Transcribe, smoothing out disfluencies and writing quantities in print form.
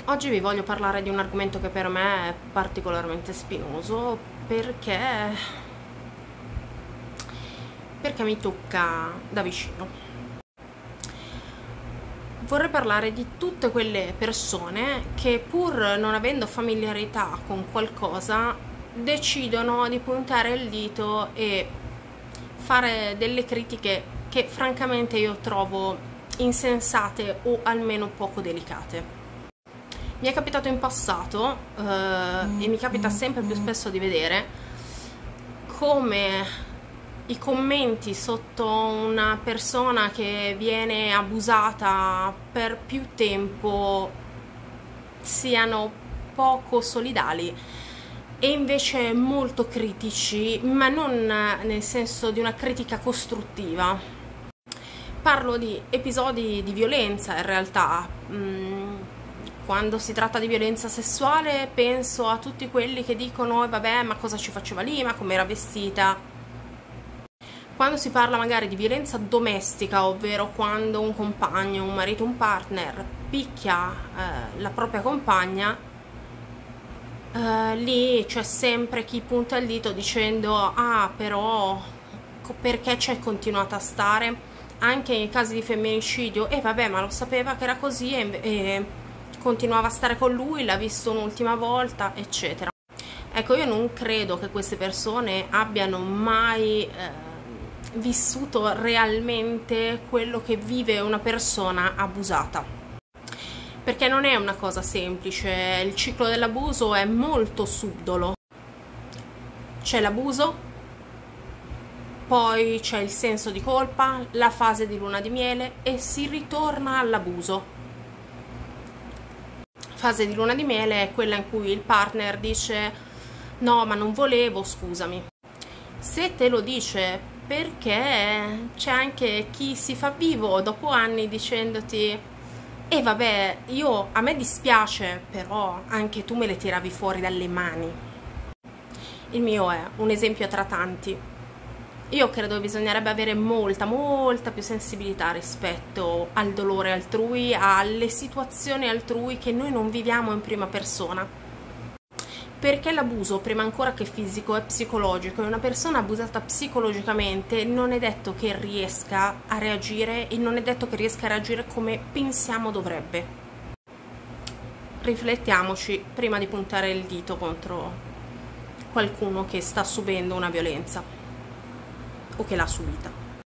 Oggi vi voglio parlare di un argomento che per me è particolarmente spinoso perché mi tocca da vicino. Vorrei parlare di tutte quelle persone che, pur non avendo familiarità con qualcosa, decidono di puntare il dito e fare delle critiche che francamente io trovo insensate o almeno poco delicate. Mi è capitato in passato e mi capita sempre più spesso di vedere come i commenti sotto una persona che viene abusata per più tempo siano poco solidali e invece molto critici, ma non nel senso di una critica costruttiva. Parlo di episodi di violenza in realtà. Quando si tratta di violenza sessuale penso a tutti quelli che dicono vabbè, ma cosa ci faceva lì, ma com'era vestita. Quando si parla magari di violenza domestica, ovvero quando un compagno, un marito, un partner picchia la propria compagna, lì c'è sempre chi punta il dito dicendo ah, però perché c'è continuata a stare? Anche in casi di femminicidio, e vabbè, ma lo sapeva che era così e continuava a stare con lui, l'ha visto un'ultima volta, eccetera. Ecco, io non credo che queste persone abbiano mai vissuto realmente quello che vive una persona abusata, perché non è una cosa semplice. Il ciclo dell'abuso è molto subdolo. C'è l'abuso, poi c'è il senso di colpa, la fase di luna di miele e si ritorna all'abuso. Fase di luna di miele è quella in cui il partner dice no, ma non volevo, scusami. Se te lo dice, perché c'è anche chi si fa vivo dopo anni dicendoti e vabbè, a me dispiace, però anche tu me le tiravi fuori dalle mani. Il mio è un esempio tra tanti. Io credo che bisognerebbe avere molta più sensibilità rispetto al dolore altrui, alle situazioni altrui che noi non viviamo in prima persona. Perché l'abuso, prima ancora che fisico, è psicologico, e una persona abusata psicologicamente non è detto che riesca a reagire, e non è detto che riesca a reagire come pensiamo dovrebbe. Riflettiamoci prima di puntare il dito contro qualcuno che sta subendo una violenza o che l'ha subita.